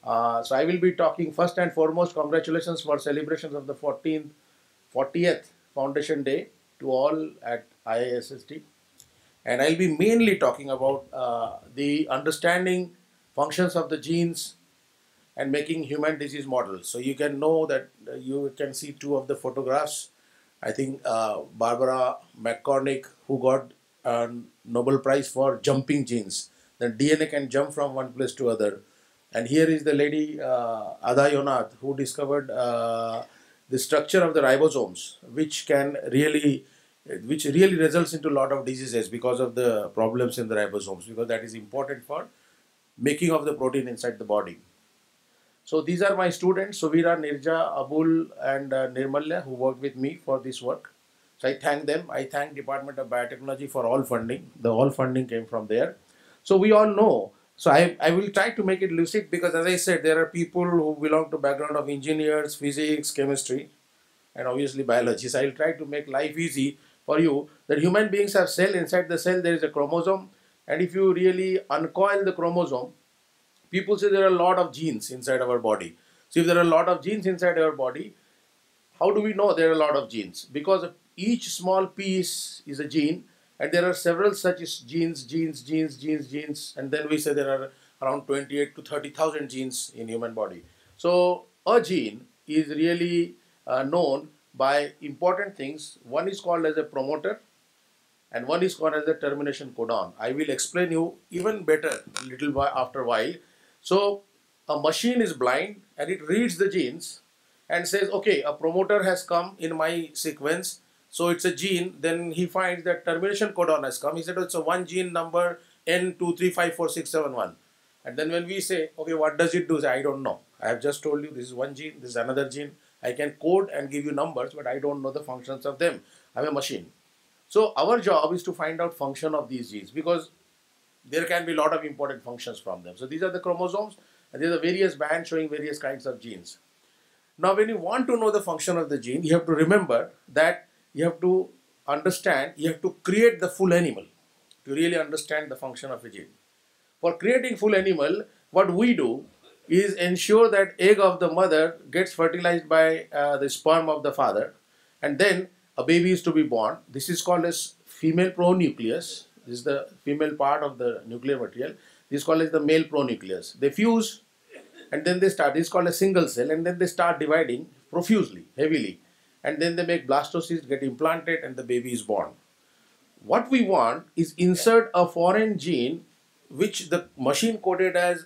So I will be talking first and foremost, congratulations for celebrations of the 40th Foundation Day to all at IASST. And I'll be mainly talking about the understanding functions of the genes and making human disease models. So you can know that you can see two of the photographs. I think Barbara McCormick, who got a Nobel Prize for jumping genes. The DNA can jump from one place to other. And here is the lady Ada Yonath, who discovered the structure of the ribosomes, which really results into a lot of diseases because of the problems in the ribosomes, because that is important for making of the protein inside the body. So these are my students, Subeer, Nirja, Abul and Nirmalya, who worked with me for this work. So I thank them. I thank Department of Biotechnology for all funding. The all funding came from there. So we all know. So I will try to make it lucid, because as I said, there are people who belong to background of engineers, physics, chemistry, and obviously biology. So I will try to make life easy for you, that human beings have cell. Inside the cell there is a chromosome, and if you really uncoil the chromosome, people say there are a lot of genes inside our body. So if there are a lot of genes inside our body, how do we know there are a lot of genes? Because each small piece is a gene, and there are several such genes, and then we say there are around 28 to 30,000 genes in human body. So a gene is really known by important things. One is called as a promoter, and one is called as the termination codon. I will explain you even better little while after a while. So a machine is blind and it reads the genes and says, okay, a promoter has come in my sequence, so it's a gene. Then he finds that termination codon has come. He said, oh, it's a one gene number N2354671. And then when we say, okay, what does it do? Say, I don't know. I have just told you this is one gene, this is another gene. I can code and give you numbers, but I don't know the functions of them. I'm a machine. So our job is to find out function of these genes, because there can be a lot of important functions from them. So these are the chromosomes, and these are various bands showing various kinds of genes. Now when you want to know the function of the gene, you have to remember that you have to understand, you have to create the full animal to really understand the function of a gene. For creating full animal, what we do is ensure that egg of the mother gets fertilized by the sperm of the father, and then a baby is to be born. This is called as female pronucleus. This is the female part of the nuclear material. This is called as the male pronucleus. They fuse, and then they start. This is called a single cell, and then they start dividing profusely, heavily, and then they make blastocysts, get implanted, and the baby is born. What we want is insert a foreign gene which the machine coded as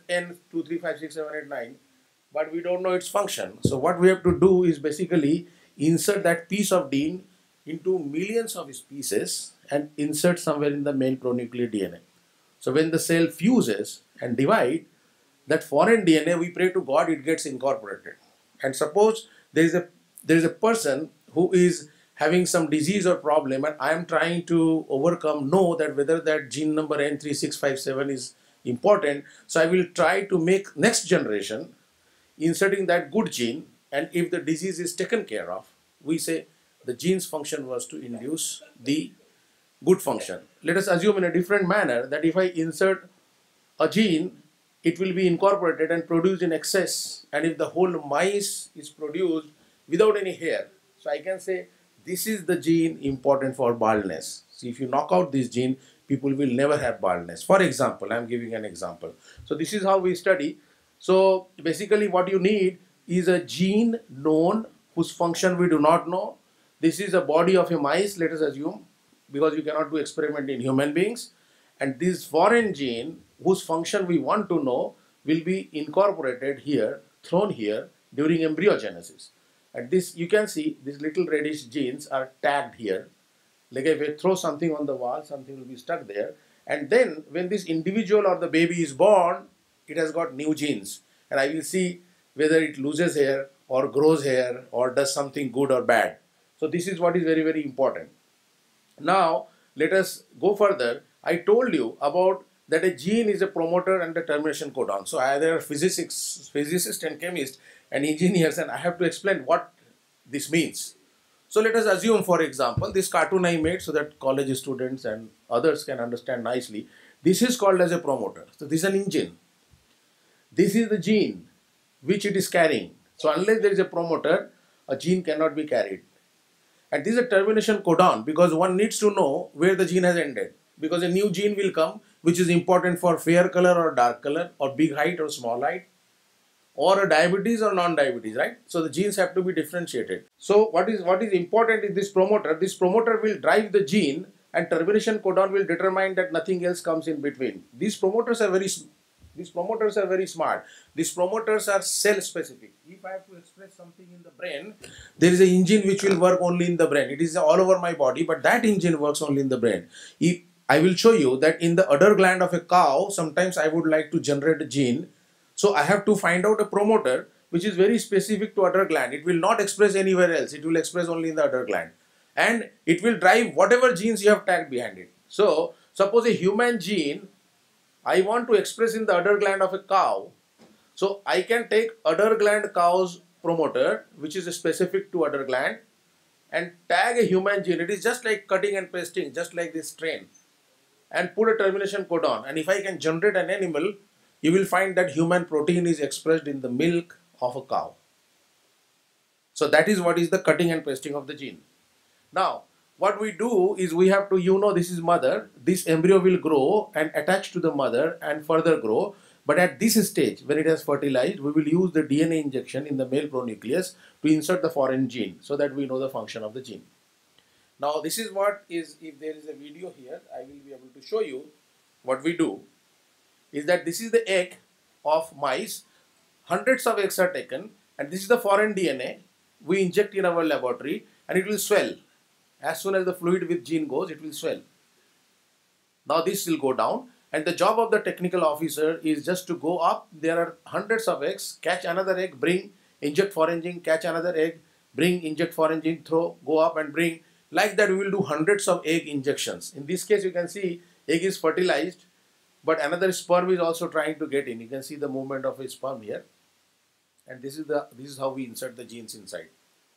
N2356789, but we don't know its function. So what we have to do is basically insert that piece of gene into millions of pieces and insert somewhere in the male pronuclear DNA. So when the cell fuses and divide, that foreign DNA, we pray to God, it gets incorporated. And suppose there is a person who is having some disease or problem, and I am trying to know that whether that gene number N3657 is important. So I will try to make next generation inserting that good gene, and if the disease is taken care of, we say the gene's function was to induce the good function. Let us assume in a different manner that if I insert a gene, it will be incorporated and produced in excess, and if the whole mice is produced without any hair, so I can say this is the gene important for baldness. See, if you knock out this gene, people will never have baldness. For example, I am giving an example. So this is how we study. So basically what you need is a gene known whose function we do not know. This is a body of a mice, let us assume, because you cannot do experiment in human beings. And this foreign gene whose function we want to know will be incorporated here, thrown here during embryogenesis. And this, you can see these little reddish genes are tagged here. Like if I throw something on the wall, something will be stuck there. And then when this individual or the baby is born, it has got new genes. And I will see whether it loses hair or grows hair or does something good or bad. So this is what is very, very important. Now, let us go further. I told you about that a gene is a promoter and a termination codon. So there are physicists and chemists and engineers, and I have to explain what this means. So let us assume, for example, this cartoon I made so that college students and others can understand nicely. This is called as a promoter. So this is an engine. This is the gene. which it is carrying. So unless there is a promoter, a gene cannot be carried. And this is a termination codon because one needs to know where the gene has ended. Because a new gene will come which is important for fair color or dark color or big height or small height or a diabetes or non-diabetes, right? So the genes have to be differentiated. So what is important is this promoter. This promoter will drive the gene and termination codon will determine that nothing else comes in between. These promoters are very smart. These promoters are cell specific. If I have to express something in the brain, there is an engine which will work only in the brain. It is all over my body, but that engine works only in the brain. If I will show you that in the udder gland of a cow, sometimes I would like to generate a gene. So I have to find out a promoter which is very specific to udder gland. It will not express anywhere else. It will express only in the udder gland. And it will drive whatever genes you have tagged behind it. So suppose a human gene I want to express in the udder gland of a cow. So I can take udder gland cow's promoter, which is specific to udder gland, and tag a human gene. It is just like cutting and pasting, just like this train, and put a termination codon. And if I can generate an animal, you will find that human protein is expressed in the milk of a cow. So that is what is the cutting and pasting of the gene. Now, what we do is we have to, this is mother, this embryo will grow and attach to the mother and further grow. But at this stage, when it has fertilized, we will use the DNA injection in the male pronucleus to insert the foreign gene so that we know the function of the gene. Now, this is what is, if there is a video here, I will be able to show you what we do. Is that this is the egg of mice, hundreds of eggs are taken, and this is the foreign DNA we inject in our laboratory, and it will swell. As soon as the fluid with gene goes, it will swell. Now this will go down, and the job of the technical officer is just to go up. There are hundreds of eggs, catch another egg, bring, inject foreign gene, catch another egg, bring, inject foreign gene, throw, go up and bring. Like that we will do hundreds of egg injections. In this case you can see egg is fertilized, but another sperm is also trying to get in. You can see the movement of a sperm here, and this is how we insert the genes inside.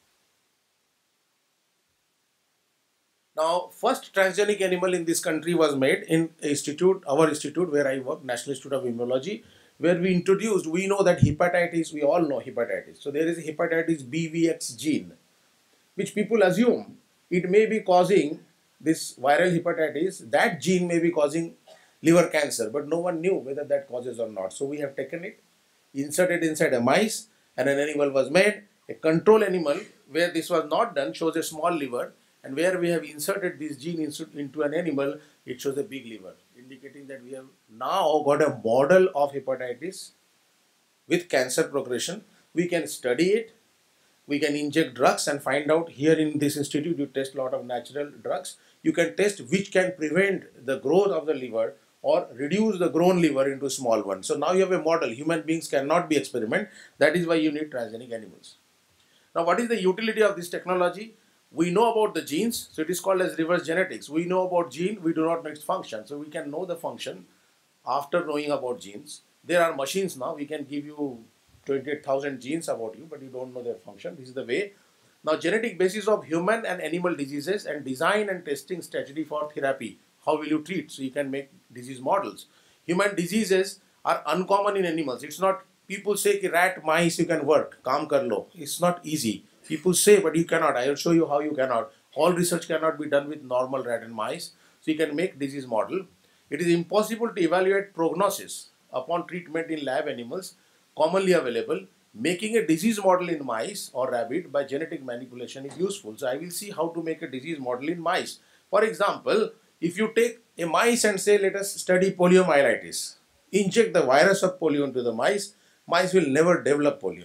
Now, first transgenic animal in this country was made in our institute where I work, National Institute of Immunology, where we know that hepatitis, we all know hepatitis. So there is a hepatitis BVX gene, which people assume it may be causing this viral hepatitis. That gene may be causing liver cancer, but no one knew whether that causes or not. So we have taken it, inserted inside a mice, and an animal was made. A control animal where this was not done shows a small liver, and where we have inserted this gene into an animal, it shows a big liver, indicating that we have now got a model of hepatitis with cancer progression. We can study it. We can inject drugs and find out. Here in this institute, you test a lot of natural drugs. You can test which can prevent the growth of the liver or reduce the grown liver into small one. So now you have a model. Human beings cannot be experiment. That is why you need transgenic animals. Now, what is the utility of this technology? We know about the genes, so it is called as reverse genetics. We know about gene, we do not know its function. So we can know the function after knowing about genes. There are machines now, we can give you 28,000 genes about you, but you don't know their function. This is the way. Now, genetic basis of human and animal diseases and design and testing strategy for therapy. How will you treat? So you can make disease models. Human diseases are uncommon in animals. It's not, people say ki rat, mice, you can work, kaam kar lo. It's not easy. People say, but you cannot. I will show you how you cannot. All research cannot be done with normal rat and mice. So you can make disease model. It is impossible to evaluate prognosis upon treatment in lab animals commonly available. Making a disease model in mice or rabbit by genetic manipulation is useful. So I will see how to make a disease model in mice. For example, if you take a mice and say, let us study poliomyelitis, inject the virus of polio into the mice, mice will never develop polio.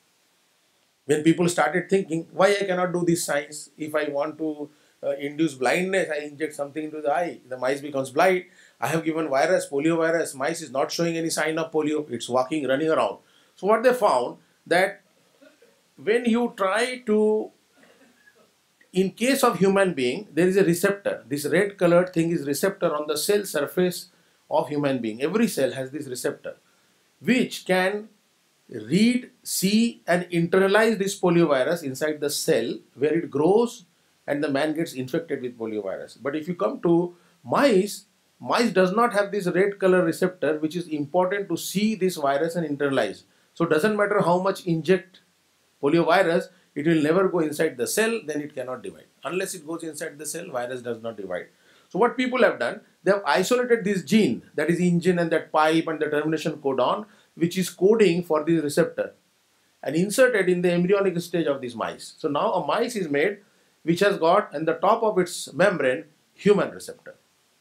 When people started thinking, why I cannot do this science? If I want to induce blindness, I inject something into the eye, the mice becomes blind. I have given virus, polio virus, mice is not showing any sign of polio, it's walking, running around. So what they found, that when you try to, in case of human being, there is a receptor. This red colored thing is receptor on the cell surface of human being. Every cell has this receptor, which can read, see and internalize this poliovirus inside the cell where it grows and the man gets infected with poliovirus. But if you come to mice, mice does not have this red color receptor which is important to see this virus and internalize. So it doesn't matter how much inject poliovirus, it will never go inside the cell, then it cannot divide. Unless it goes inside the cell, virus does not divide. So what people have done, they have isolated this gene, that is engine and that pipe and the termination codon, which is coding for this receptor, and inserted in the embryonic stage of these mice. So now a mice is made which has got in the top of its membrane human receptor.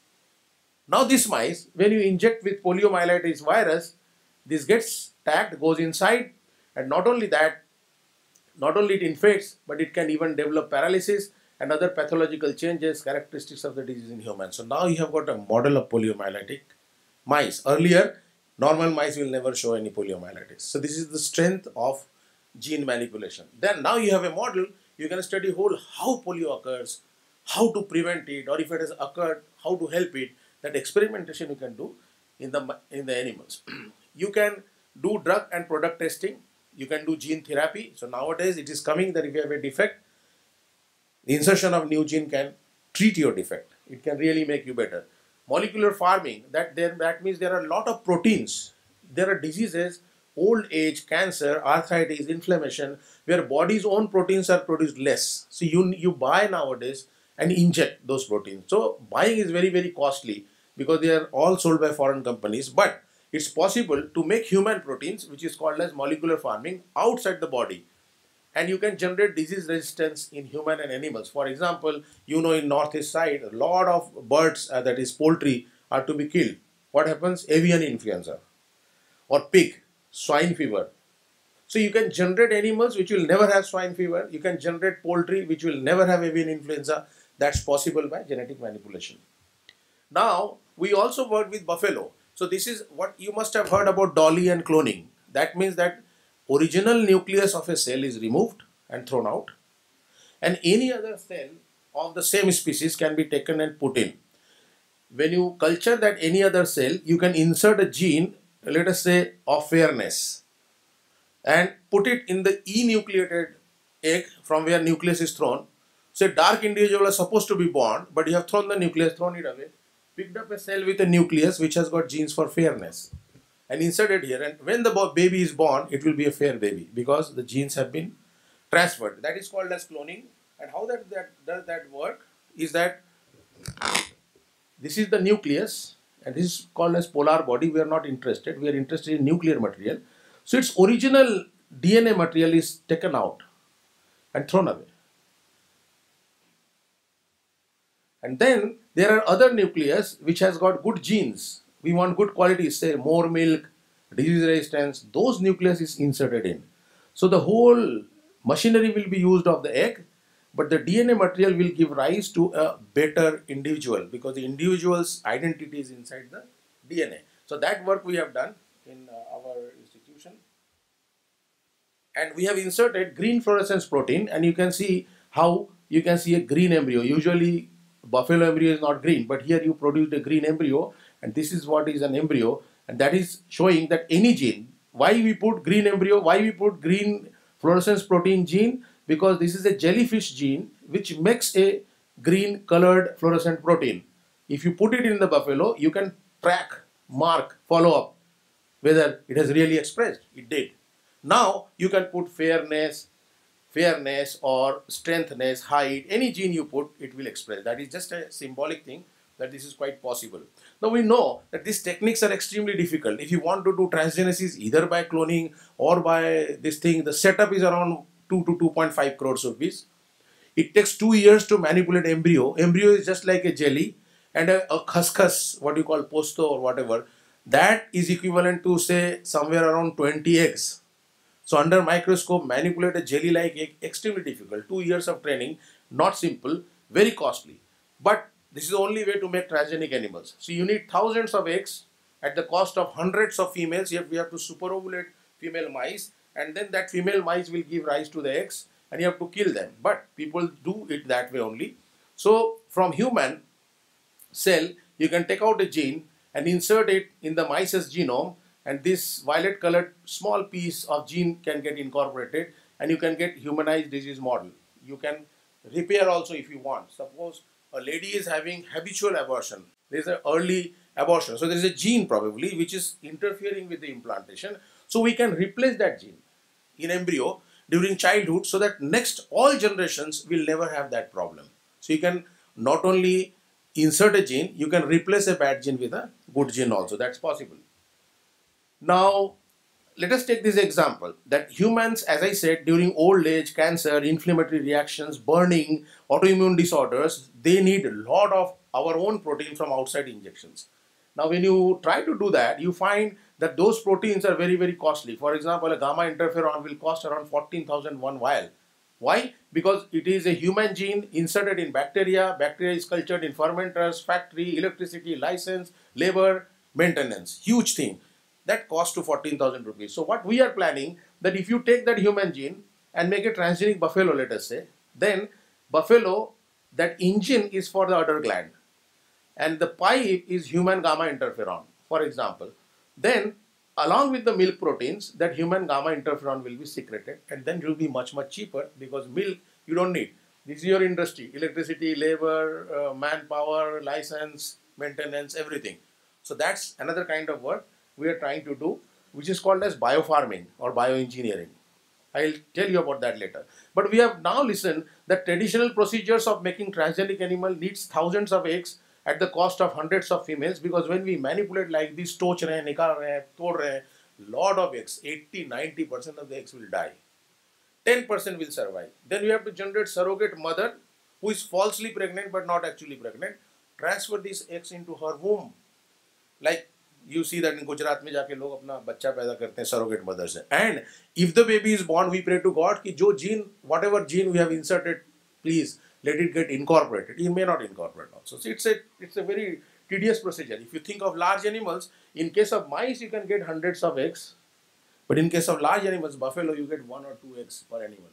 Now this mice, when you inject with poliomyelitis virus, this gets tagged, goes inside, and not only that, not only it infects, but it can even develop paralysis and other pathological changes, characteristics of the disease in humans. So now you have got a model of poliomyelitic mice. Earlier, normal mice will never show any poliomyelitis. So this is the strength of gene manipulation. Then now you have a model, you can study whole how polio occurs, how to prevent it, or if it has occurred, how to help it. That experimentation you can do in the animals. You can do drug and product testing. You can do gene therapy. So nowadays it is coming that if you have a defect, the insertion of new gene can treat your defect. It can really make you better. Molecular farming, that means there are a lot of proteins. There are diseases, old age, cancer, arthritis, inflammation, where body's own proteins are produced less. So you buy nowadays and inject those proteins. So buying is very, very costly because they are all sold by foreign companies. But it's possible to make human proteins, which is called as molecular farming, outside the body. And you can generate disease resistance in human and animals. For example, you know in northeast side, a lot of birds, that is poultry, are to be killed. What happens? Avian influenza or pig, swine fever. So you can generate animals which will never have swine fever. You can generate poultry which will never have avian influenza. That's possible by genetic manipulation. Now, we also work with buffalo. So this is what you must have heard about Dolly and cloning. That means that original nucleus of a cell is removed and thrown out, and any other cell of the same species can be taken and put in. When you culture that any other cell, you can insert a gene, let us say of fairness, and put it in the enucleated egg from where nucleus is thrown. So a dark individual is supposed to be born, but you have thrown the nucleus, thrown it away, picked up a cell with a nucleus which has got genes for fairness and inserted here, and when the baby is born, it will be a fair baby because the genes have been transferred. That is called as cloning. And how does that work is that this is the nucleus and this is called as polar body. We are not interested. We are interested in nuclear material. So its original DNA material is taken out and thrown away. And then there are other nucleus which has got good genes. We want good qualities, say more milk, disease resistance. Those nucleus is inserted in. So the whole machinery will be used of the egg, but the DNA material will give rise to a better individual because the individual's identity is inside the DNA. So that work we have done in our institution. And we have inserted green fluorescence protein, and you can see how you can see a green embryo. Usually buffalo embryo is not green, but here you produced a green embryo, and this is what is an embryo, and that is showing that any gene, why we put green embryo, why we put green fluorescence protein gene, because this is a jellyfish gene which makes a green colored fluorescent protein. If you put it in the buffalo, you can track, mark, follow up whether it has really expressed. It did. Now you can put fairness or strengthness, height, any gene you put, it will express. That is just a symbolic thing that this is quite possible. Now we know that these techniques are extremely difficult. If you want to do transgenesis either by cloning or by this thing, the setup is around 2 to 2.5 crores rupees. It takes 2 years to manipulate embryo. Embryo is just like a jelly, and a khaskhas, what you call posto or whatever, that is equivalent to say somewhere around 20 eggs. So under microscope, manipulate a jelly-like egg, extremely difficult. 2 years of training, not simple, very costly. But this is the only way to make transgenic animals. So you need thousands of eggs at the cost of hundreds of females. We have to superovulate female mice, and then that female mice will give rise to the eggs, and you have to kill them. But people do it that way only. So from human cell, you can take out a gene and insert it in the mice's genome, and this violet colored small piece of gene can get incorporated, and you can get humanized disease model. You can repair also if you want. Suppose a lady is having habitual abortion. There is an early abortion. So there is a gene probably which is interfering with the implantation. So we can replace that gene in embryo during childhood so that next all generations will never have that problem. So you can not only insert a gene, you can replace a bad gene with a good gene also. That's possible. Now, let us take this example that humans, as I said, during old age, cancer, inflammatory reactions, burning, autoimmune disorders, they need a lot of our own protein from outside injections. Now, when you try to do that, you find that those proteins are very, very costly. For example, a gamma interferon will cost around 14,000 one vial. Why? Because it is a human gene inserted in bacteria. Bacteria is cultured in fermenters, factory, electricity, license, labor, maintenance. Huge thing. That costs to 14,000 rupees. So what we are planning, that if you take that human gene and make a transgenic buffalo, let us say, then buffalo, that engine is for the udder gland and the pipe is human gamma interferon, for example. Then along with the milk proteins, that human gamma interferon will be secreted, and then it will be much, much cheaper because milk you don't need. This is your industry, electricity, labor, manpower, license, maintenance, everything. So that's another kind of work we are trying to do, which is called as biofarming or bioengineering. I'll tell you about that later. But we have now listened that traditional procedures of making transgenic animal needs thousands of eggs at the cost of hundreds of females, because when we manipulate like this, toch rahe, nikal rahe, tod rahe, lot of eggs, 80-90% of the eggs will die. 10% will survive. Then we have to generate surrogate mother who is falsely pregnant but not actually pregnant, transfer these eggs into her womb. Like you see that in Gujarat में जाके लोग अपना बच्चा पैदा करते हैं surrogate mother से. And if the baby is born, we pray to God कि जो gene, whatever gene we have inserted, please let it get incorporated. It may not incorporate also. So it's a very tedious procedure. If you think of large animals, in case of mice you can get hundreds of eggs, but in case of large animals, buffalo, you get 1 or 2 eggs per animal.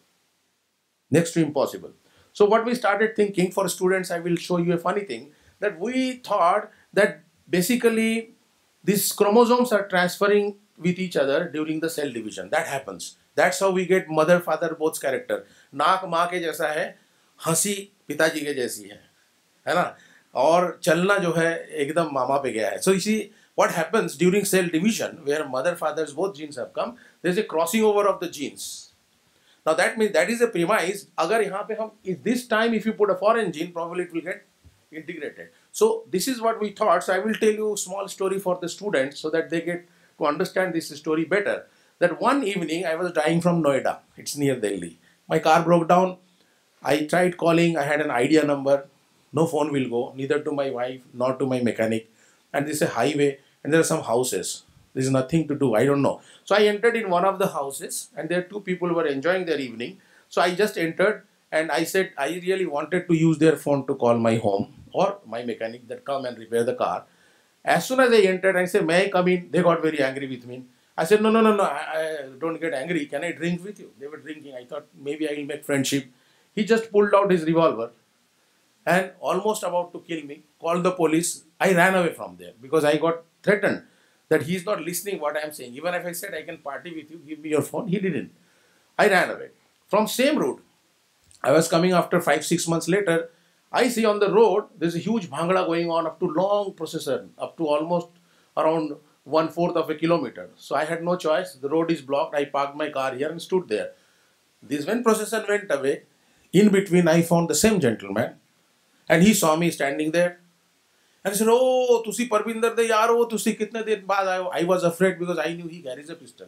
Next to impossible. So what we started thinking, for students, I will show you a funny thing, that we thought that basically these chromosomes are transferring with each other during the cell division. That happens. That's how we get mother, father, both character. नाक माँ के जैसा है, हंसी पिताजी के जैसी है ना? और चलना जो है एकदम मामा पे गया है. So you see what happens during cell division, where mother, fathers, both genes have come. There is a crossing over of the genes. Now that means that is a premise. अगर यहाँ पे हम this time if you put a foreign gene, probably it will get integrated. So this is what we thought. So I will tell you a small story for the students so that they get to understand this story better. That one evening I was driving from Noida. It's near Delhi. My car broke down. I tried calling. I had an idea number. No phone will go, neither to my wife nor to my mechanic. And this is a highway and there are some houses. There is nothing to do. I don't know. So I entered in one of the houses and there 2 people were enjoying their evening. So I just entered and I said I really wanted to use their phone to call my home or my mechanic that come and repair the car. As soon as I entered, I said, may I come in? They got very angry with me. I said, no, I don't get angry. Can I drink with you? They were drinking. I thought maybe I will make friendship. He just pulled out his revolver and almost about to kill me, called the police. I ran away from there because I got threatened that he is not listening what I am saying. Even if I said I can party with you, give me your phone, he didn't. I ran away. From same route, I was coming after 5-6 months later. I see on the road, there's a huge bhangra going on up to long procession, up to almost around 1/4 of a kilometer. So I had no choice. The road is blocked. I parked my car here and stood there. This when procession went away, in between I found the same gentleman and he saw me standing there. And he said, oh, तुसी परविंदर दे यार हो, तुसी कितने दिन बाद आए हो? I was afraid because I knew he carries a pistol.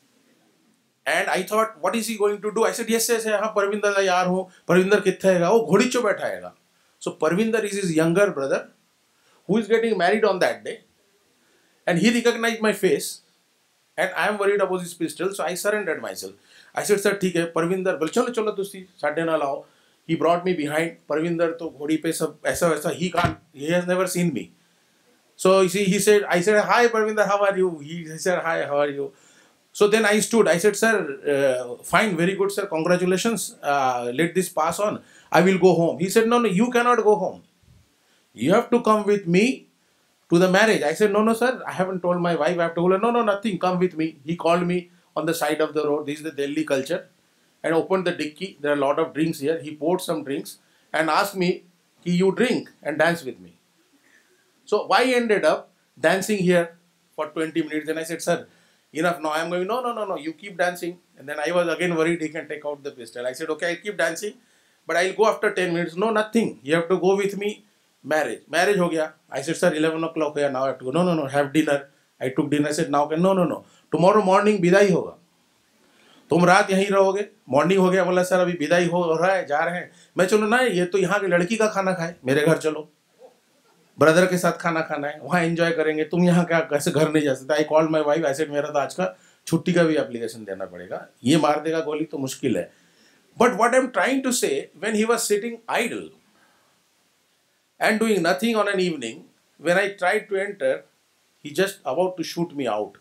And I thought, what is he going to do? I said, yes, हाँ परविंदर दा यार हो. परविंदर कित्थे हैगा? वो घोड़ी चो बैठा हैगा. So Parvinder is his younger brother who is getting married on that day. And he recognized my face. And I am worried about his pistol. So I surrendered myself. I said, sir, ठीक है, Parvinder, बोले चलो चलो तुसी साढ़े ना लाओ. He brought me behind. Parvinder तो घोड़ी पे सब ऐसा वैसा. He has never seen me. So you see, I said, hi Parvinder, how are you? He said, hi, how are you? So then I stood. I said, sir, fine, very good, sir. Congratulations. Let this pass on. I will go home. He said, no, you cannot go home. You have to come with me to the marriage. I said, no, sir. I haven't told my wife. I have told her, no, nothing. Come with me. He called me on the side of the road. This is the Delhi culture. And opened the dicky. There are a lot of drinks here. He poured some drinks and asked me, you drink and dance with me. So I ended up dancing here for 20 minutes. And I said, sir, enough now. I'm going, no, no, no, no, you keep dancing. And then I was again worried he can take out the pistol. I said, okay, I'll keep dancing, but I'll go after 10 minutes. No, nothing. You have to go with me. Marriage. Marriage ho gaya. I said, sir, 11 o'clock ho gaya. Now I have to go. No, no, no, have dinner. I took dinner. I said, now, no, no, no. Tomorrow morning, विदाई होगा. तुम रात यहीं रहोगे. Morning हो गया. बोला sir अभी विदाई हो रहा है, जा रहे हैं. मैं चलो ना, ये तो यहाँ की लड़की का खाना खाए, मेरे घर चलो, ब्रदर के साथ खाना खाना है, वहाँ एंजॉय करेंगे, तुम यहाँ क्या कैसे घर नहीं जा सकते. I called my wife. I said मेरा तो आज का छुट्टी का भी एप्लीकेशन देना पड़ेगा, ये मार देगा गोली तो मुश्किल है. But what I am trying to say, when he was sitting idle and doing nothing on an evening, when I tried to enter, he just about to shoot me out.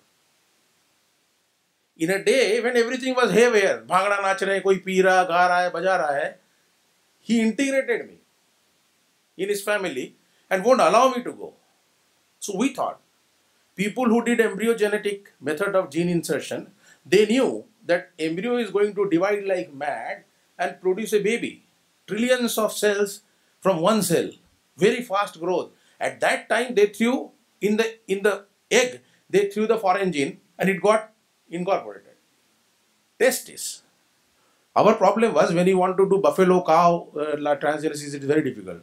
In a day when everything was haywire, bhangra नाच रहे, कोई P रहा, गा रहा है, बजा रहा है, he integrated me in his family and won't allow me to go. So we thought, people who did embryogenetic method of gene insertion, they knew that embryo is going to divide like mad and produce a baby. Trillions of cells from one cell. Very fast growth. At that time, they threw in the egg, they threw the foreign gene and it got incorporated. Testis. Our problem was when you want to do buffalo cow transgenesis, it is very difficult.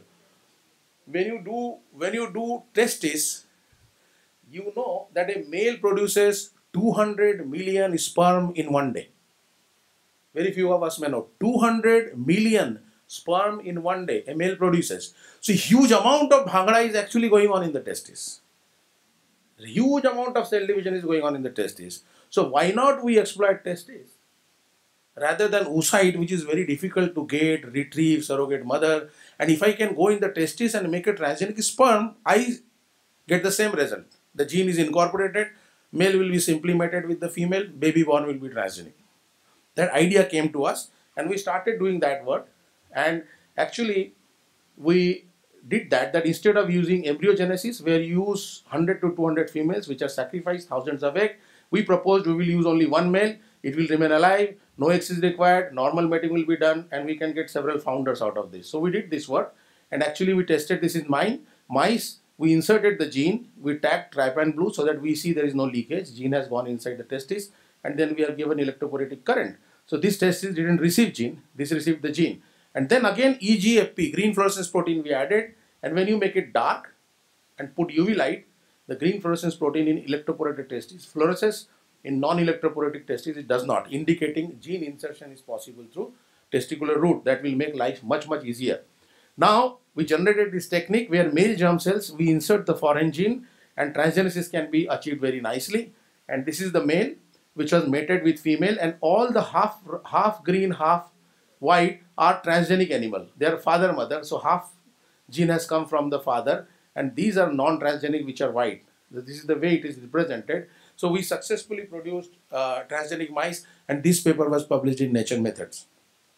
When you do testis, you know that a male produces 200 million sperm in one day. Very few of us may know. 200 million sperm in one day a male produces. So huge amount of bhangra is actually going on in the testis. Huge amount of cell division is going on in the testis. So why not we exploit testis rather than oocyte, which is very difficult to get, retrieve, surrogate mother. And if I can go in the testis and make a transgenic sperm, I get the same result. The gene is incorporated, male will be simply mated with the female, baby born will be transgenic. That idea came to us and we started doing that work. And actually, we did that instead of using embryogenesis, where you use 100 to 200 females, which are sacrificed, thousands of eggs, we proposed we will use only one male, it will remain alive, no eggs is required, normal mating will be done, and we can get several founders out of this. So we did this work, and actually we tested this in mice. We inserted the gene, we tagged trypan blue so that we see there is no leakage, gene has gone inside the testis, and then we are given electrophoretic current. So this testis didn't receive gene, this received the gene. And then again EGFP, green fluorescence protein we added, and when you make it dark and put UV light, the green fluorescence protein in electrophoretic testis fluoresces, in non-electrophoretic testis it does not, indicating gene insertion is possible through testicular route. That will make life much easier. Now we generated this technique where male germ cells, we insert the foreign gene and transgenesis can be achieved very nicely. And this is the male which was mated with female, and all the half green, half white are transgenic animal. They are father mother, so half gene has come from the father, and these are non-transgenic which are white. This is the way it is represented. So we successfully produced transgenic mice, and this paper was published in Nature Methods.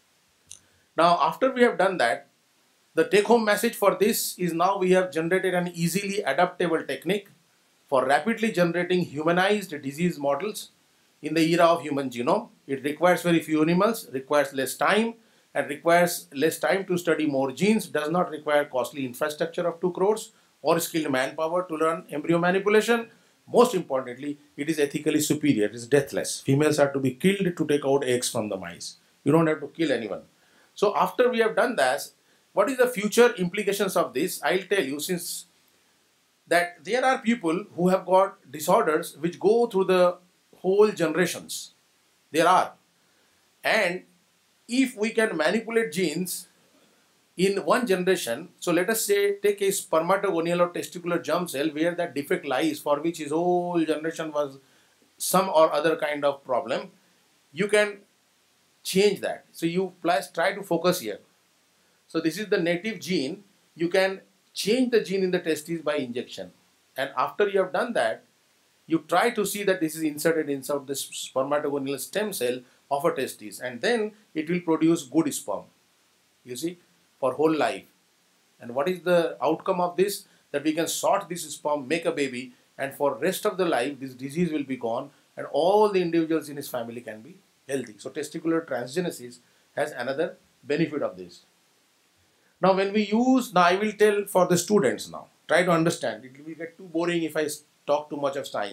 Now after we have done that, the take-home message for this is now we have generated an easily adaptable technique for rapidly generating humanized disease models in the era of human genome. It requires very few animals, requires less time, and requires less time to study more genes, does not require costly infrastructure of 2 crores or skilled manpower to learn embryo manipulation. Most importantly, it is ethically superior, it is deathless. Females are to be killed to take out eggs from the mice. You don't have to kill anyone. So after we have done that, what is the future implications of this? I'll tell you, since that there are people who have got disorders which go through the whole generations. There are. And if we can manipulate genes in one generation, so let us say take a spermatogonial or testicular germ cell where that defect lies, for which his whole generation was some or other kind of problem, you can change that. So you try to focus here. So this is the native gene. You can change the gene in the testes by injection. And after you have done that, you try to see that this is inserted inside the spermatogonial stem cell of a testis, and then it will produce good sperm, you see, for whole life. And what is the outcome of this? That we can sort this sperm, make a baby, and for rest of the life this disease will be gone and all the individuals in his family can be healthy. So testicular transgenesis has another benefit of this. Now when we use, now I will tell for the students now, try to understand, it will get too boring if I talk too much of science.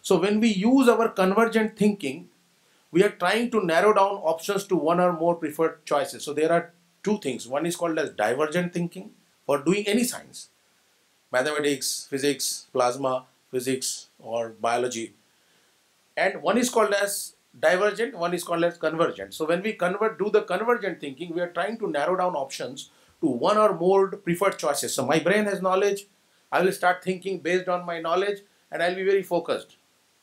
So when we use our convergent thinking, we are trying to narrow down options to one or more preferred choices. So there are two things. One is called as divergent thinking for doing any science, mathematics, physics, plasma, physics, or biology. And one is called as divergent, one is called as convergent. So when we do the convergent thinking, we are trying to narrow down options to one or more preferred choices. So my brain has knowledge, I will start thinking based on my knowledge, and I'll be very focused.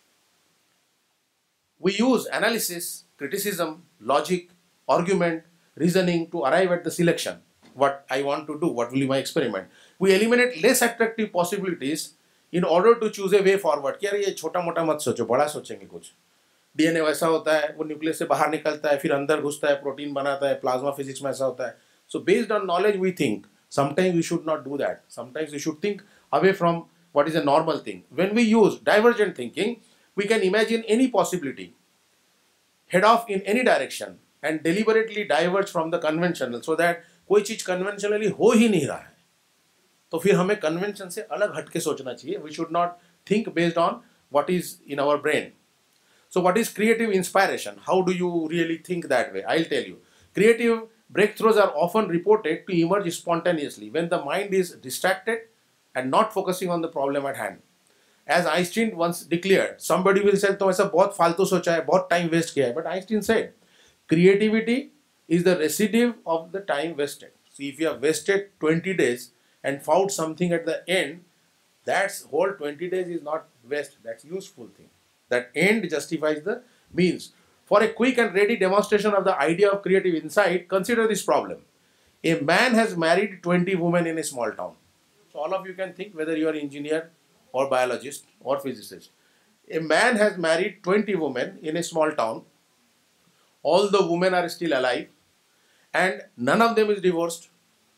We use analysis, criticism, logic, argument, reasoning to arrive at the selection. What I want to do, what will be my experiment. We eliminate less attractive possibilities in order to choose a way forward. कि यार ये छोटा मोटा मत सोचो, बड़ा सोचेंगे कुछ. डीएनए वैसा होता है, वो न्यूक्लियस से बाहर निकलता है, फिर अंदर घुसता है, प्रोटीन बनाता है, प्लाज्मा फिजिक्स में ऐसा होता है. So based on knowledge we think. Sometimes we should not do that. Sometimes we should think away from what is a normal thing. When we use divergent thinking, we can imagine any possibility, head off in any direction, and deliberately diverge from the conventional, so that कोई चीज conventionally हो ही नहीं रहा है, तो फिर हमें convention से अलग हटके सोचना चाहिए. We should not think based on what is in our brain. So what is creative inspiration? How do you really think that way? I'll tell you. Creative breakthroughs are often reported to emerge spontaneously when the mind is distracted and not focusing on the problem at hand. As Einstein once declared, somebody will say, "तो ऐसा बहुत फालतू सोचा है, बहुत time waste किया है." But Einstein said, creativity is the residue of the time wasted. So if you have wasted 20 days and found something at the end, that's whole 20 days is not waste. That's useful thing. That end justifies the means. For a quick and ready demonstration of the idea of creative insight, consider this problem. A man has married 20 women in a small town. So all of you can think, whether you are engineer or biologist or physicist. A man has married 20 women in a small town. All the women are still alive and none of them is divorced.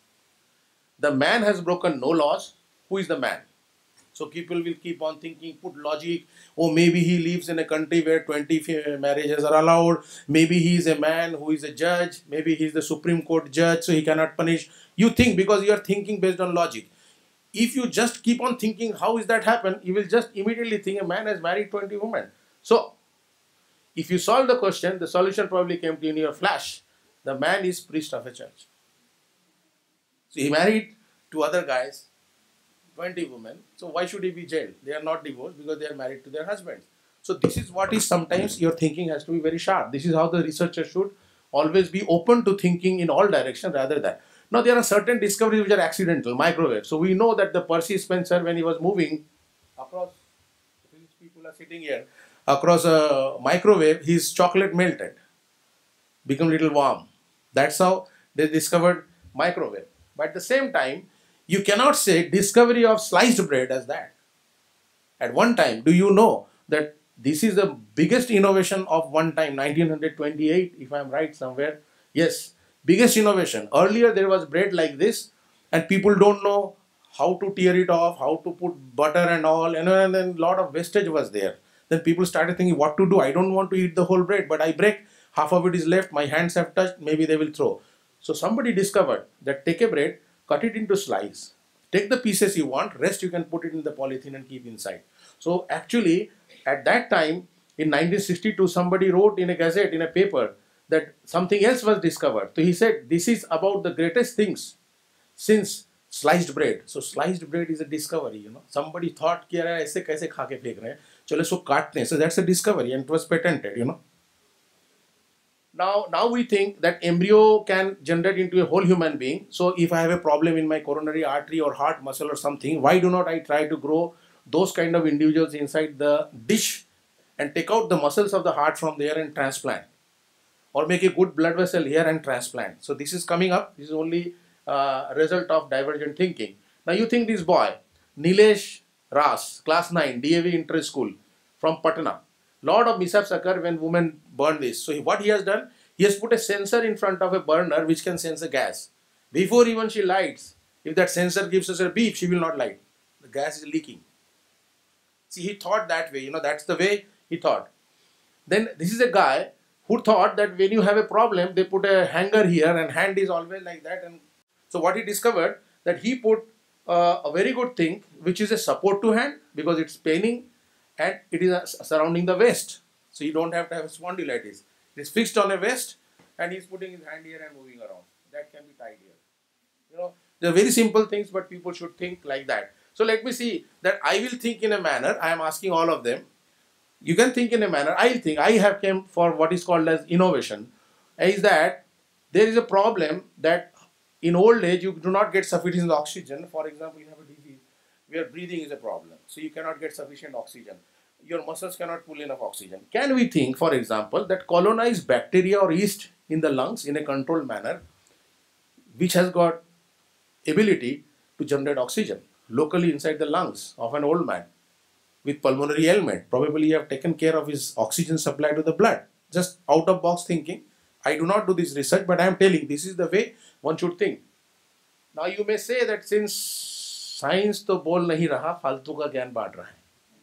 The man has broken no laws. Who is the man? So people will keep on thinking, put logic. Oh, maybe he lives in a country where 20 marriages are allowed. Maybe he is a man who is a judge. Maybe he is the Supreme Court judge, so he cannot punish. You think because you are thinking based on logic. If you just keep on thinking, how is that happen? You will just immediately think a man has married 20 women. So if you solve the question, the solution probably came to you in your flash. The man is priest of a church. So he married two other guys, 20 women. So why should he be jailed? They are not divorced because they are married to their husbands. So this is what is sometimes your thinking has to be very sharp. This is how the researcher should always be open to thinking in all directions rather than. Now there are certain discoveries which are accidental, microwave. So we know that the Percy Spencer, when he was moving across, these people are sitting here, across a microwave, his chocolate melted, become a little warm. That's how they discovered microwave. But at the same time, you cannot say discovery of sliced bread as that. At one time, do you know that this is the biggest innovation of one time, 1928, if I am right somewhere. Yes, biggest innovation. Earlier there was bread like this and people don't know how to tear it off, how to put butter and all, and then a lot of wastage was there. Then people started thinking what to do. I don't want to eat the whole bread, but I break, half of it is left, my hands have touched, maybe they will throw. So somebody discovered that take a bread, cut it into slice, take the pieces you want, rest you can put it in the polythene and keep inside. So actually at that time in 1962 somebody wrote in a gazette, in a paper, that something else was discovered. So he said this is about the greatest things since sliced bread. So sliced bread is a discovery, you know. Somebody thought कि यार ऐसे कैसे खा के फेंक रहे हैं, चलो इसको काटते हैं. So that's a discovery and it was patented, you know. Now we think that embryo can generate into a whole human being. So if I have a problem in my coronary artery or heart muscle or something, why do not I try to grow those kind of individuals inside the dish and take out the muscles of the heart from there and transplant? Or make a good blood vessel here and transplant. So this is coming up. This is only a result of divergent thinking. Now you think this boy, Nilesh Ras, class 9, DAV Inter School from Patna. Lot of mishaps occur when women burn this. So what he has done, he has put a sensor in front of a burner which can sense a gas. Before even she lights, if that sensor gives us a beep, she will not light. The gas is leaking. See, he thought that way, you know, that's the way he thought. Then this is a guy who thought that when you have a problem, they put a hanger here and hand is always like that. And so what he discovered, that he put a very good thing, which is a support to hand because it's paining, and it is surrounding the waist. So you don't have to have spondylitis. It is fixed on a waist and he's putting his hand here and moving around. That can be tied here. You know, they're very simple things, but people should think like that. So let me see that I will think in a manner. I am asking all of them. You can think in a manner. I think I have came for what is called as innovation. Is that there is a problem that in old age you do not get sufficient oxygen. For example, you have a disease where breathing is a problem. So you cannot get sufficient oxygen. Your muscles cannot pull enough oxygen. Can we think, for example, that colonize bacteria or yeast in the lungs in a controlled manner, which has got ability to generate oxygen locally inside the lungs of an old man with pulmonary ailment? Probably you have taken care of his oxygen supply to the blood. Just out of box thinking. I do not do this research, but I am telling this is the way one should think. Now you may say that since science तो बोल नहीं रहा, फालतू का ज्ञान बांट रहा है,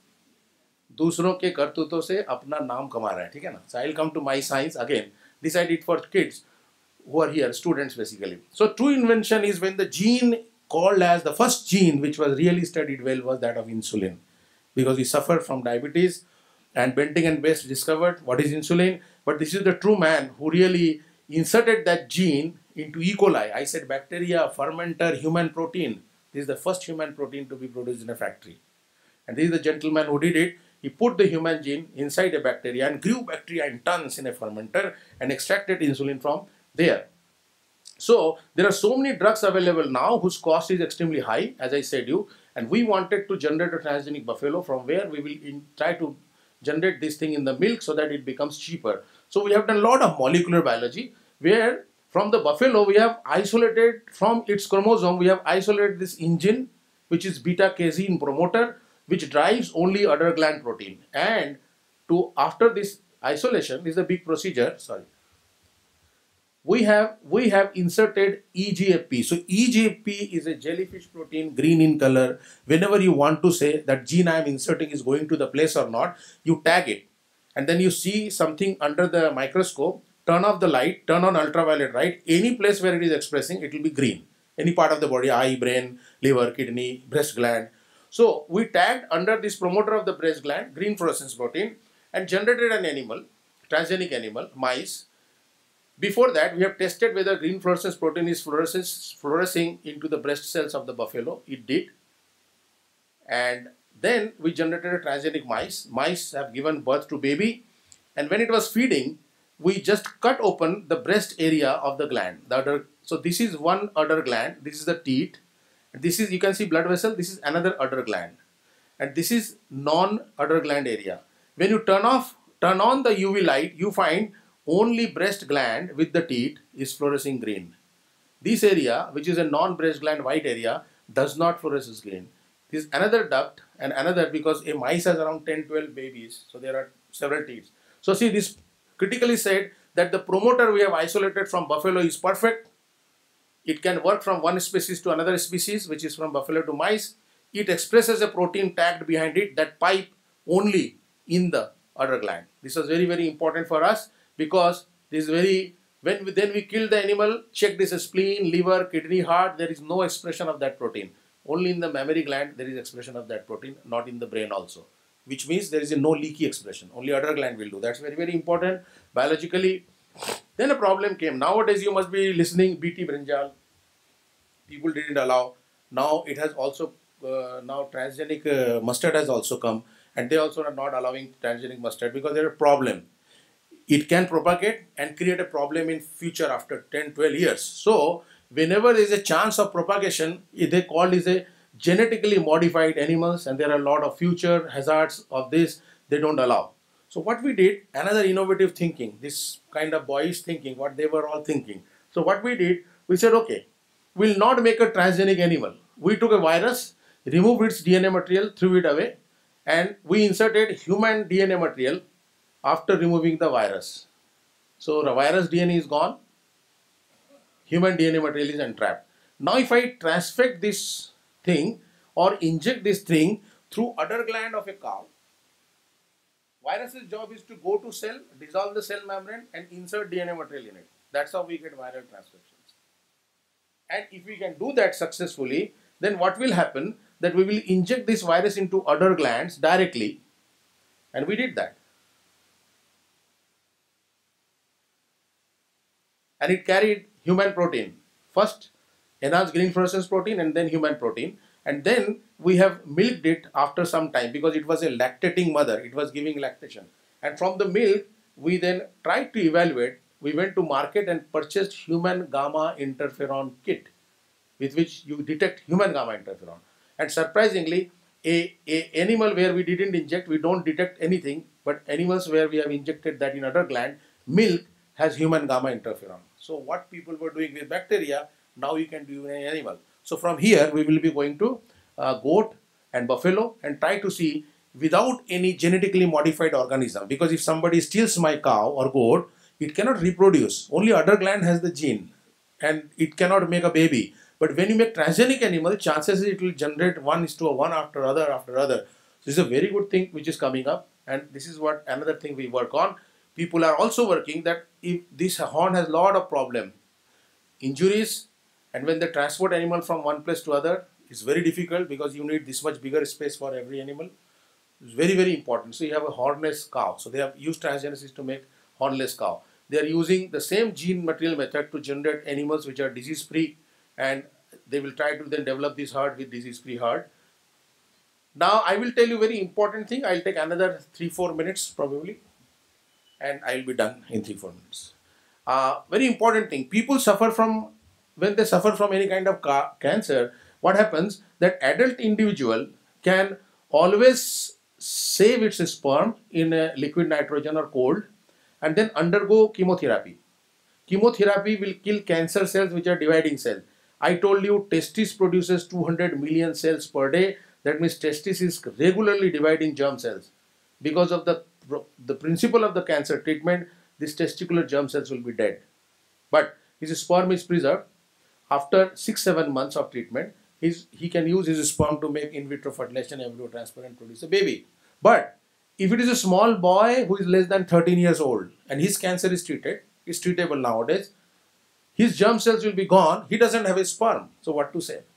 दूसरों के करतूतों से अपना नाम कमा रहा है, ठीक है ना? So I will come to my science again. This I did for kids who are here, students basically. So true invention is when the gene called as the first gene which was really studied well was that of insulin, because we suffered from diabetes and Benting and Best discovered what is insulin. But this is the true man who really inserted that gene into E. coli. I said bacteria, fermenter, human protein. This is the first human protein to be produced in a factory. And this is the gentleman who did it. He put the human gene inside a bacteria and grew bacteria in tons in a fermenter and extracted insulin from there. So there are so many drugs available now whose cost is extremely high, as I said you, and we wanted to generate a transgenic buffalo from where we will try to generate this thing in the milk so that it becomes cheaper. So we have done a lot of molecular biology where from the buffalo we have isolated from its chromosome, we have isolated this engine which is beta-casein promoter which drives only udder gland protein. And to after this isolation, this is a big procedure, sorry. We have inserted EGFP. So EGFP is a jellyfish protein, green in color. Whenever you want to say that gene I am inserting is going to the place or not, you tag it. And then you see something under the microscope, turn off the light, turn on ultraviolet light. Any place where it is expressing, it will be green. Any part of the body, eye, brain, liver, kidney, breast gland. So we tagged under this promoter of the breast gland, green fluorescence protein, and generated an animal, transgenic animal, mice. Before that, we have tested whether green fluorescence protein is fluorescing into the breast cells of the buffalo. It did. And then we generated a transgenic mice. Mice have given birth to baby. And when it was feeding, we just cut open the breast area of the gland. So this is one udder gland. This is the teat. This is, you can see blood vessel. This is another udder gland. And this is non-udder gland area. When you turn on the UV light, you find only breast gland with the teat is fluorescing green. This area, which is a non-breast gland white area, does not fluoresce green. This is another duct and another, because a mice has around 10-12 babies. So there are several teats. So see, this critically said that the promoter we have isolated from buffalo is perfect. It can work from one species to another species, which is from buffalo to mice. It expresses a protein tagged behind it that pipe only in the udder gland. This was very, very important for us, because this is very, when we kill the animal, check this spleen, liver, kidney, heart, there is no expression of that protein. Only in the mammary gland there is expression of that protein, not in the brain also. Which means there is a no leaky expression. Only udder gland will do. That's very, very important biologically. Then a problem came. Nowadays you must be listening BT brinjal. People didn't allow. Now it has also, now transgenic mustard has also come. And they also are not allowing transgenic mustard because there is a problem. It can propagate and create a problem in future after 10-12 years. So whenever there is a chance of propagation, they call is a genetically modified animals, and there are a lot of future hazards of this, they don't allow. So what we did, another innovative thinking, this kind of boyish thinking, what they were all thinking. So what we did, we said, okay, we'll not make a transgenic animal. We took a virus, removed its DNA material, threw it away, and we inserted human DNA material after removing the virus. So the virus DNA is gone, human DNA material is entrapped. Now if I transfect this thing or inject this thing through udder gland of a cow, virus's job is to go to cell, dissolve the cell membrane and insert DNA material in it. That's how we get viral transcriptions. And if we can do that successfully, then what will happen, that we will inject this virus into udder glands directly, And we did that. And it carried human protein. First, enhanced green fluorescence protein and then human protein. And then we have milked it after some time because it was a lactating mother. It was giving lactation. And from the milk, we then tried to evaluate. We went to market and purchased human gamma interferon kit with which you detect human gamma interferon. And surprisingly, a animal where we didn't inject, we don't detect anything, but animals where we have injected that in other gland, milk has human gamma interferon. So what people were doing with bacteria, now you can do in an animal. So from here, we will be going to goat and buffalo and try to see without any genetically modified organism. Because if somebody steals my cow or goat, it cannot reproduce. Only udder gland has the gene and it cannot make a baby. But when you make transgenic animal, chances it will generate 1:1 after other after other. So this is a very good thing which is coming up, and this is what another thing we work on. People are also working that if this horn has a lot of problem, injuries, and when they transport animal from one place to other, it's very difficult because you need this much bigger space for every animal. It's very, very important. So you have a hornless cow. So they have used transgenesis to make hornless cow. They are using the same gene material method to generate animals which are disease free, and they will try to then develop this herd with disease free herd. Now I will tell you very important thing. I'll take another 3-4 minutes probably, and I'll be done in 3-4 minutes. Very important thing. People suffer from, when they suffer from any kind of cancer, what happens that adult individual can always save its sperm in a liquid nitrogen or cold and then undergo chemotherapy. Chemotherapy will kill cancer cells which are dividing cells. I told you testis produces 200 million cells per day. That means testis is regularly dividing germ cells. Because of the principle of the cancer treatment, these testicular germ cells will be dead. But his sperm is preserved. After 6-7 months of treatment, he can use his sperm to make in vitro fertilization, embryo transfer and produce a baby. But if it is a small boy who is less than 13 years old and his cancer is treatable nowadays, his germ cells will be gone. He doesn't have a sperm. So what to say?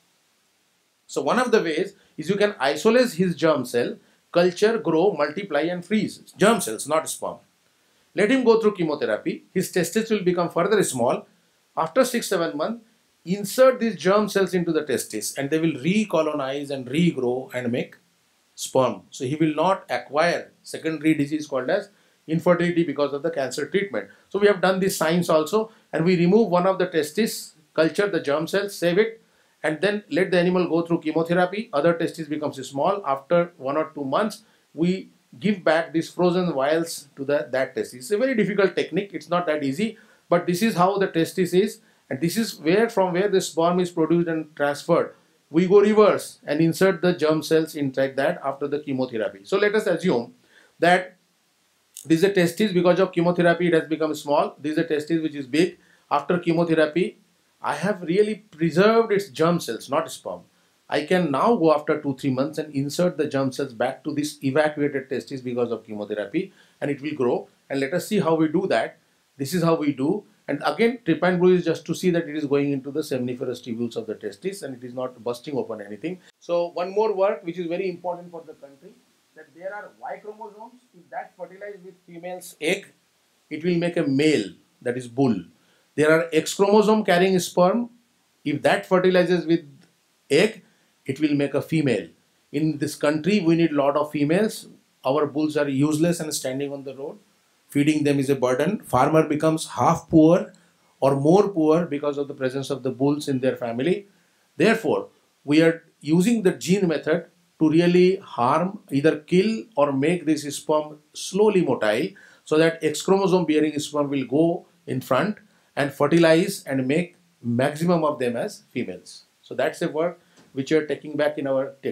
So one of the ways is you can isolate his germ cell, culture, grow, multiply and freeze. Germ cells, not sperm. Let him go through chemotherapy. His testes will become further small. After 6-7 months, insert these germ cells into the testis and they will recolonize and regrow and make sperm. So he will not acquire secondary disease called as infertility because of the cancer treatment. So we have done this science also, and we remove one of the testis, culture the germ cells, save it, and then let the animal go through chemotherapy. Other testis becomes small. After 1 or 2 months, we give back these frozen vials to that testis. It's a very difficult technique. It's not that easy, but this is how the testis is, and this is from where the sperm is produced and transferred. We go reverse and insert the germ cells inside that after the chemotherapy. So let us assume that this is a testis. Because of chemotherapy it has become small. This is a testis which is big. After chemotherapy, I have really preserved its germ cells, not sperm. I can now go after 2-3 months and insert the germ cells back to this evacuated testis because of chemotherapy, and it will grow. And let us see how we do that. This is how we do. And again, trip and brew is just to see that it is going into the seminiferous tubules of the testis and it is not busting open anything. So one more work which is very important for the country, that there are Y chromosomes. If that fertilized with female's egg, it will make a male, that is bull. There are X chromosome carrying sperm. If that fertilizes with egg, it will make a female. In this country, we need a lot of females. Our bulls are useless and standing on the road. Feeding them is a burden. Farmer becomes half poor or more poor because of the presence of the bulls in their family. Therefore, we are using the gene method to really harm, either kill or make this sperm slowly motile, so that X chromosome bearing sperm will go in front and fertilize and make maximum of them as females. So that's the work which we are taking in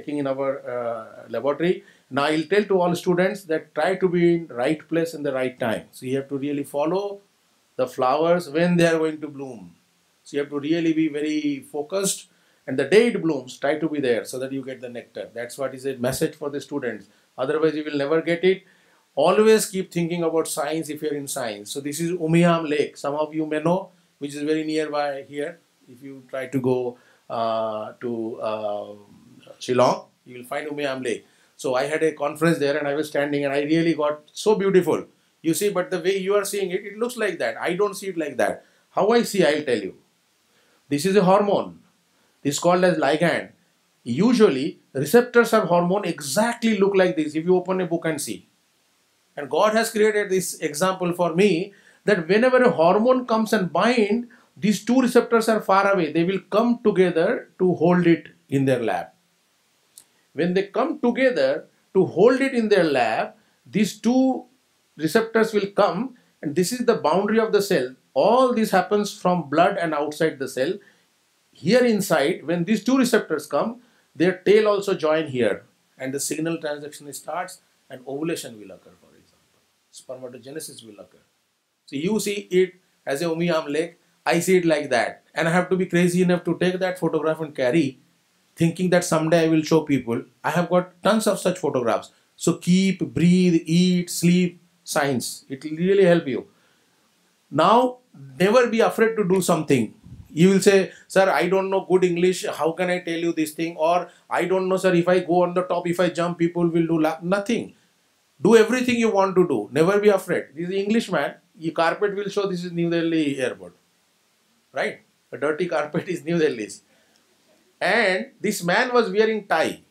our laboratory. Now I'll tell to all students that try to be in right place in the right time. So you have to really follow the flowers when they are going to bloom. So you have to really be very focused, and the day it blooms, try to be there so that you get the nectar. That's what is a message for the students. Otherwise you will never get it. Always keep thinking about science if you are in science. So this is Umiam Lake. Some of you may know, which is very nearby here. If you try to go to Shillong, you will find Umiam Lake. So I had a conference there and I was standing and I really got so beautiful. You see, but the way you are seeing it, it looks like that. I don't see it like that. How I see, I'll tell you. This is a hormone. This is called as ligand. Usually, receptors of hormone exactly look like this if you open a book and see. And God has created this example for me that whenever a hormone comes and bind, these two receptors are far away. They will come together to hold it in their lab. When they come together to hold it in their lab, these two receptors will come, and this is the boundary of the cell. All this happens from blood and outside the cell. Here inside, when these two receptors come, their tail also join here, and the signal transaction starts and ovulation will occur, for example. Spermatogenesis will occur. So you see it as a Umiam lake, I see it like that. And I have to be crazy enough to take that photograph and carry, thinking that someday I will show people. I have got tons of such photographs. So keep, breathe, eat, sleep, science. It will really help you. Now, never be afraid to do something. You will say, sir, I don't know good English. How can I tell you this thing? Or I don't know, sir, if I go on the top, if I jump, people will do nothing. Do everything you want to do. Never be afraid. This is Englishman. Your carpet will show this is New Delhi airport. Right? A dirty carpet is New Delhi's. And this man was wearing tie,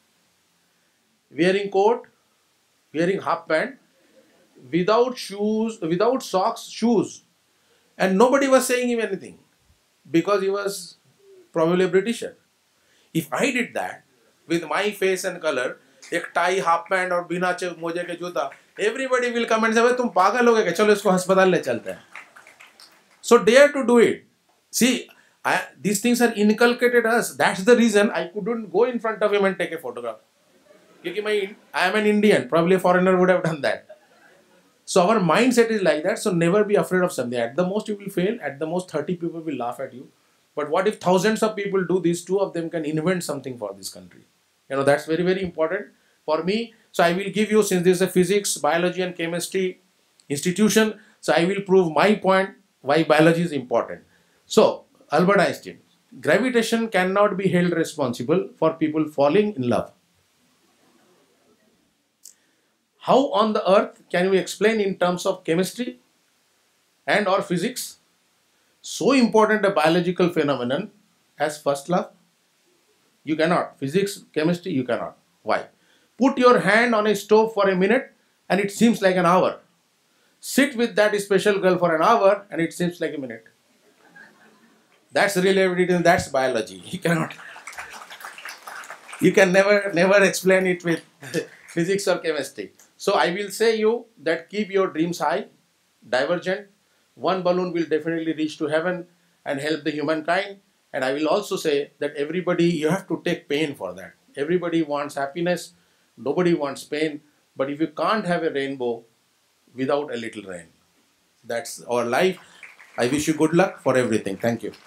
wearing coat, wearing half pant, without shoes, without socks, shoes. And nobody was saying him anything because he was probably a Britisher. If I did that with my face and color, एक tie, half pant और बिना मोजे के जूता, everybody will come and say, तुम पागल हो गए क्या? चलो इसको अस्पताल ले चलते हैं. So dare to do it. See, these things are inculcated us. That's the reason I couldn't go in front of him and take a photograph. Because I am an Indian. Probably a foreigner would have done that. So our mindset is like that. So never be afraid of something. At the most you will fail. At the most 30 people will laugh at you. But what if thousands of people do this? Two of them can invent something for this country. You know, that's very, very important for me. So I will give you, since this is a physics, biology and chemistry institution, so I will prove my point why biology is important. So, Albert Einstein, gravitation cannot be held responsible for people falling in love. How on the earth can we explain in terms of chemistry and or physics so important a biological phenomenon as first love? You cannot. Physics, chemistry, you cannot. Why? Put your hand on a stove for a minute and it seems like an hour. Sit with that special girl for an hour and it seems like a minute. That's relativity and that's biology. You cannot. You can never explain it with physics or chemistry. So I will say you that keep your dreams high, divergent. One balloon will definitely reach to heaven and help the humankind. And I will also say that everybody, you have to take pain for that. Everybody wants happiness. Nobody wants pain. But if you can't have a rainbow without a little rain, that's our life. I wish you good luck for everything. Thank you.